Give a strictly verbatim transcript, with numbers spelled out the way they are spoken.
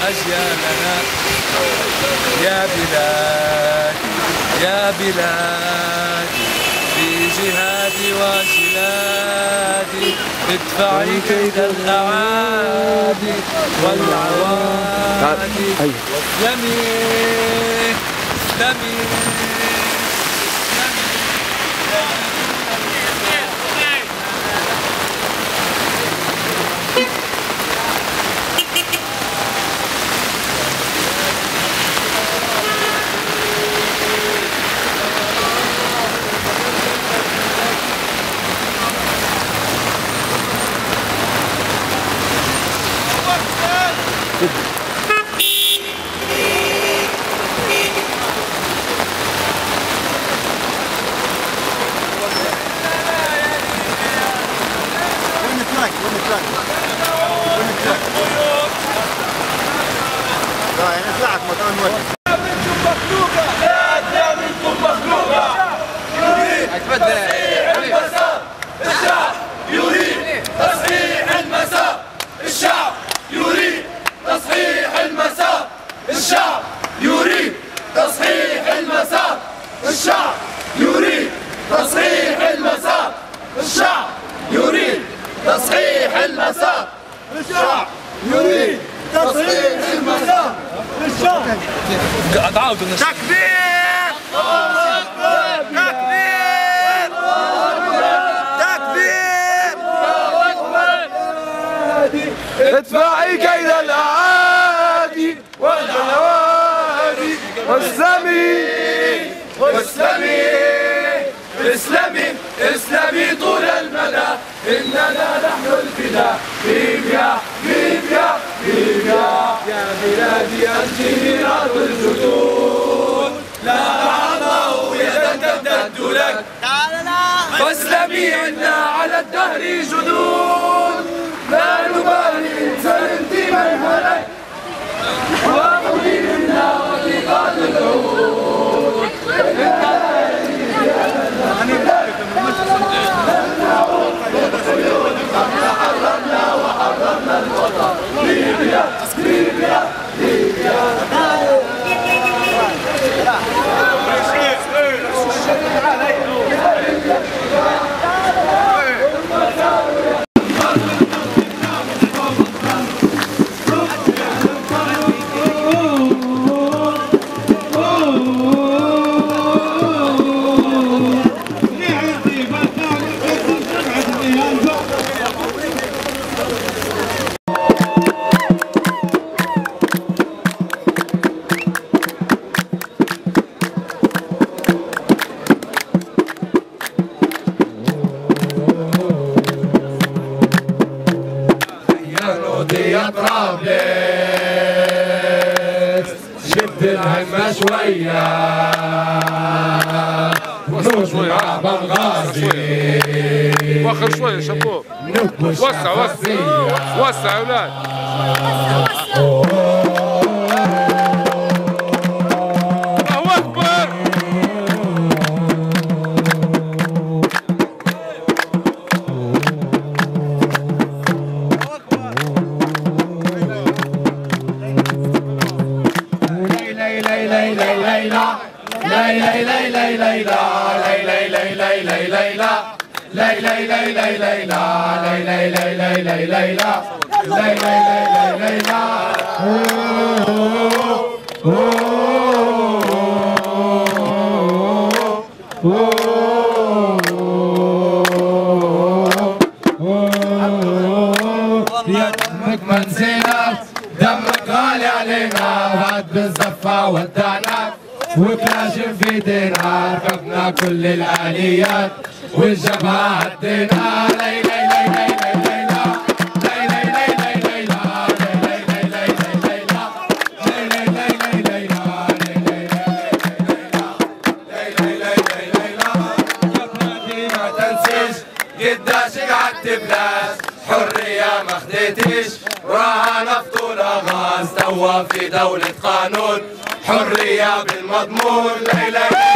أجيالنا يا بلادي يا بلادي في جهادي وجلادي ادفعي كيد الأعادي والعوادي واسلمي اسلمي الشعب يريد تصحيح المسار الشعب يريد تصحيح المسار الشعب يريد تصحيح المسار الشعب يريد تصحيح المسار الشعب يريد تصحيح المسار الشعب يريد تصحيح المسار الشعب تكبير ادفعي كيد الأعادي والجوادي واسلمي واسلمي اسلمي اسلمي طول المدى إننا نحن الفداء ليبيا ليبيا ليبيا يا بلادي أنت ميراث الجدود لا أعطاه يدا تمتد لك فاسلمي عنا على الدهر جدود لا نبالي سلمتي من هلك وأخذي منا وثيقات العهود حررنا وحررنا الوطن ليبيا ليبيا ليبيا يا طرابلس شد الهمة شوية ونوش مع بنغازي وخر شوية شباب وسع وسع وسع يا ولاد الله أكبر دمك ما نسيناك دمك غالي علينا بعد بالزفة ودعناك وكلاشن في دينار ركبنا كل الآليات والجبهة عدينا لي لي لي لي قداش قعدت بلاش حرية ما خديتيش وراها نفط ولا غاز توا في دولة قانون حرية بالمضمون لي لي